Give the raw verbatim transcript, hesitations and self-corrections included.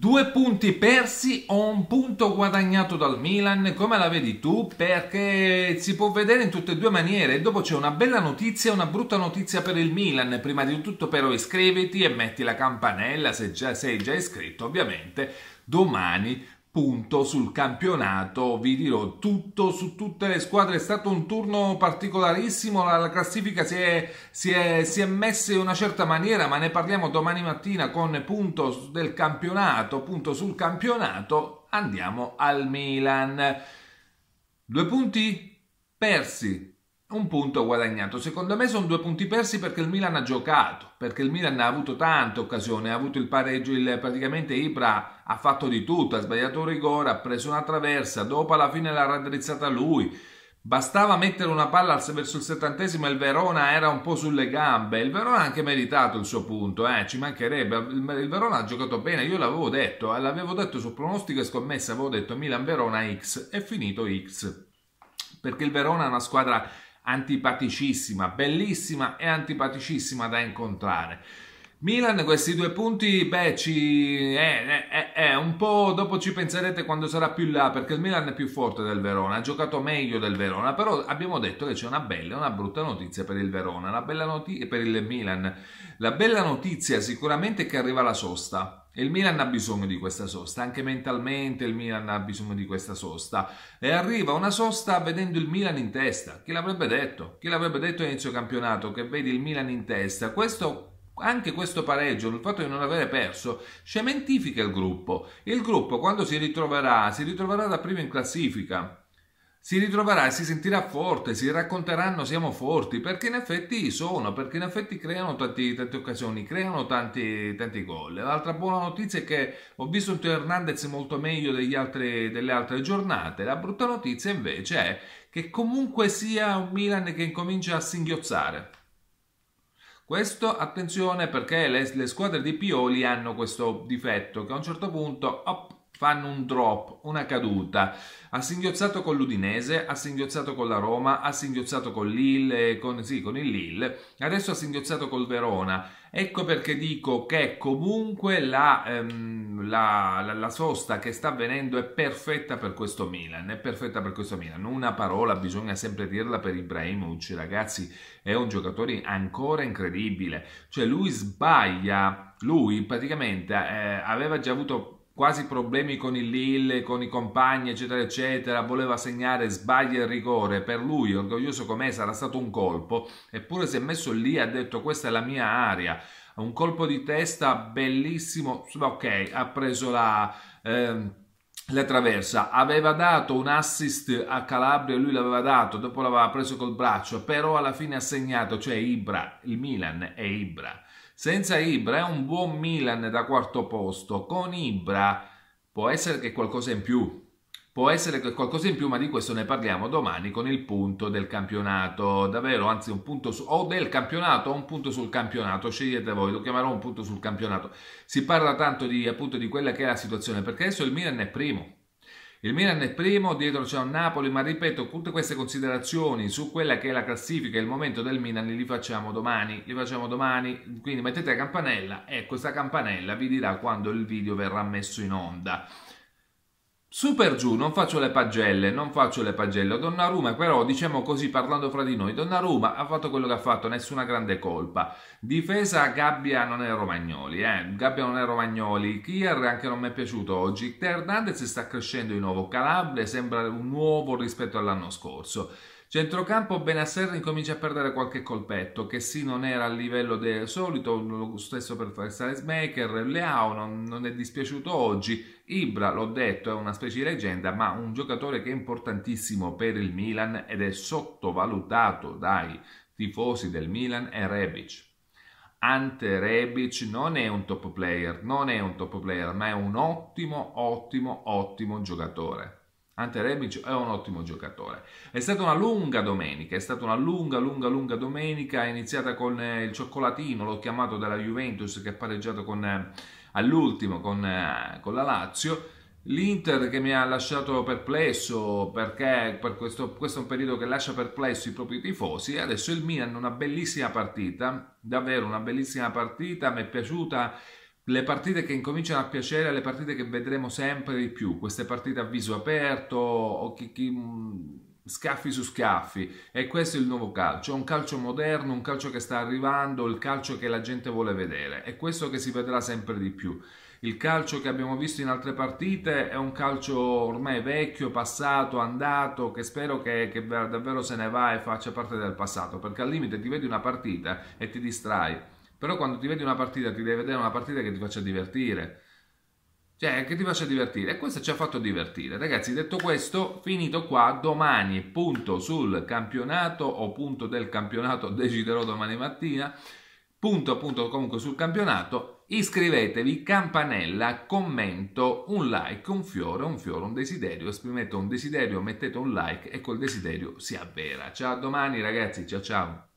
Due punti persi o un punto guadagnato dal Milan? Come la vedi tu? Perché si può vedere in tutte e due maniere. E dopo c'è una bella notizia e una brutta notizia per il Milan. Prima di tutto però iscriviti e metti la campanella se già sei già iscritto, ovviamente. Domani punto sul campionato, vi dirò tutto su tutte le squadre. È stato un turno particolarissimo, la, la classifica si è, si, è, si è messa in una certa maniera, ma ne parliamo domani mattina con punto del campionato, punto sul campionato. Andiamo al Milan. Due punti persi, un punto guadagnato. Secondo me sono due punti persi perché il Milan ha giocato, perché il Milan ha avuto tante occasioni, ha avuto il pareggio, il, praticamente Ibra ha fatto di tutto, ha sbagliato un rigore, ha preso una traversa, dopo alla fine l'ha raddrizzata lui, bastava mettere una palla verso il settantesimo e il Verona era un po' sulle gambe. Il Verona ha anche meritato il suo punto, eh, ci mancherebbe. Il, il Verona ha giocato bene, io l'avevo detto, l'avevo detto sul pronostico e scommessa, avevo detto Milan-Verona X, è finito X, perché il Verona è una squadra antipaticissima, bellissima e antipaticissima da incontrare. Milan, questi due punti, beh, ci, è, è, è un po', dopo ci penserete quando sarà più là, perché il Milan è più forte del Verona, ha giocato meglio del Verona, però abbiamo detto che c'è una bella e una brutta notizia per il Verona, una bella notizia per il Milan. La bella notizia sicuramente è che arriva la sosta. Il Milan ha bisogno di questa sosta, anche mentalmente il Milan ha bisogno di questa sosta. E arriva una sosta vedendo il Milan in testa. Chi l'avrebbe detto? Chi l'avrebbe detto all'inizio campionato che vedi il Milan in testa? Questo, anche questo pareggio, il fatto di non avere perso, cementifica il gruppo. Il gruppo quando si ritroverà, si ritroverà da primo in classifica. Si ritroverà e si sentirà forte, si racconteranno siamo forti, perché in effetti sono, perché in effetti creano tanti, tante occasioni, creano tanti, tanti gol. L'altra buona notizia è che ho visto un Teo Hernandez molto meglio degli altri, delle altre giornate. La brutta notizia invece è che comunque sia un Milan che incomincia a singhiozzare. Questo, attenzione, perché le, le squadre di Pioli hanno questo difetto, che a un certo punto op, fanno un drop, una caduta. Ha singhiozzato con l'Udinese, ha singhiozzato con la Roma, ha singhiozzato con Lille, con, sì, con il Lille, adesso ha singhiozzato col Verona. Ecco perché dico che comunque la, ehm, la, la, la sosta che sta avvenendo è perfetta per questo Milan, è perfetta per questo Milan. Una parola bisogna sempre dirla per Ibrahimovic, ragazzi, è un giocatore ancora incredibile. Cioè lui sbaglia, lui praticamente eh, aveva già avuto quasi problemi con il Lille, con i compagni, eccetera, eccetera, voleva segnare, sbaglia il rigore, per lui, orgoglioso com'è, sarà stato un colpo, eppure si è messo lì e ha detto questa è la mia area, un colpo di testa bellissimo, ok, ha preso la... Ehm, la traversa, aveva dato un assist a Calabria, lui l'aveva dato, dopo l'aveva preso col braccio, però alla fine ha segnato, cioè Ibra, il Milan è Ibra. Senza Ibra è un buon Milan da quarto posto, con Ibra può essere che qualcosa in più, può essere che qualcosa in più, ma di questo ne parliamo domani con il punto del campionato, davvero, anzi un punto su, o del campionato o un punto sul campionato, scegliete voi, lo chiamerò un punto sul campionato. Si parla tanto di, appunto, di quella che è la situazione, perché adesso il Milan è primo. Il Milan è primo, dietro c'è un Napoli, ma ripeto, tutte queste considerazioni su quella che è la classifica e il momento del Milan li facciamo domani, li facciamo domani, quindi mettete la campanella e questa campanella vi dirà quando il video verrà messo in onda. Su per giù, non faccio le pagelle, non faccio le pagelle. Donnarumma, però, diciamo così, parlando fra di noi, Donnarumma ha fatto quello che ha fatto, nessuna grande colpa. Difesa, Gabbia non è Romagnoli, eh. Gabbia non è Romagnoli. Kier anche non mi è piaciuto oggi. Teo Hernandez sta crescendo di nuovo. Calabria sembra un nuovo rispetto all'anno scorso. Centrocampo, Benasser incomincia a perdere qualche colpetto, che sì non era a livello del solito, lo stesso per Salesmaker, Leao non, non è dispiaciuto oggi, Ibra, l'ho detto, è una specie di leggenda, ma un giocatore che è importantissimo per il Milan ed è sottovalutato dai tifosi del Milan è Rebic. Ante Rebic non è un top player, non è un top player, ma è un ottimo, ottimo, ottimo giocatore. Ante Rebic è un ottimo giocatore. È stata una lunga domenica, è stata una lunga, lunga, lunga domenica, iniziata con eh, il cioccolatino, l'ho chiamato della Juventus, che ha pareggiato con, eh, all'ultimo con, eh, con la Lazio. L'Inter che mi ha lasciato perplesso, perché per questo, questo è un periodo che lascia perplesso i propri tifosi, e adesso il Milan una bellissima partita, davvero una bellissima partita, mi è piaciuta le partite che incominciano a piacere, le partite che vedremo sempre di più, queste partite a viso aperto o chi, chi, mh, scaffi su scaffi, e questo è il nuovo calcio, un calcio moderno, un calcio che sta arrivando, il calcio che la gente vuole vedere, è questo che si vedrà sempre di più. Il calcio che abbiamo visto in altre partite è un calcio ormai vecchio, passato, andato, che spero che, che davvero se ne va e faccia parte del passato, perché al limite ti vedi una partita e ti distrai. Però quando ti vedi una partita ti devi vedere una partita che ti faccia divertire. Cioè, che ti faccia divertire. E questo ci ha fatto divertire. Ragazzi, detto questo, finito qua. Domani punto sul campionato o punto del campionato, deciderò domani mattina. Punto appunto comunque sul campionato. Iscrivetevi, campanella, commento, un like, un fiore, un fiore, un desiderio. Esprimete un desiderio, mettete un like e col desiderio si avvera. Ciao, a domani ragazzi, ciao ciao.